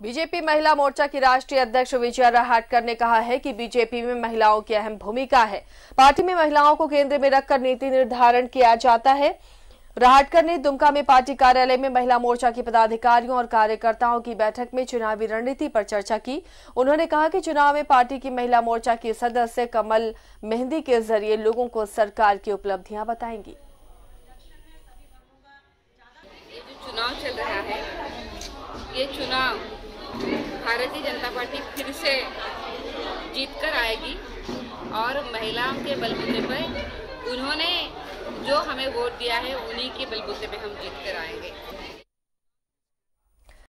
BJP महिला मोर्चा की राष्ट्रीय अध्यक्ष विजया रहाटकर ने कहा है कि बीजेपी में महिलाओं की अहम भूमिका है। पार्टी में महिलाओं को केंद्र में रखकर नीति निर्धारण किया जाता है। रहाटकर ने दुमका में पार्टी कार्यालय में महिला मोर्चा के पदाधिकारियों और कार्यकर्ताओं की बैठक में चुनावी रणनीति पर चर्चा की। उन्होंने कहा कि चुनाव में पार्टी की महिला मोर्चा की सदस्य कमल मेहंदी के जरिए लोगों को सरकार की उपलब्धियां बताएंगी। ये जो चुनाव चल रहा है, ये चुनाव भारतीय जनता पार्टी फिर से जीत कर आएगी और महिलाओं के बलबूते पर उन्होंने जो हमें वोट दिया है उन्हीं के बलबूते पे हम जीत कर आएंगे।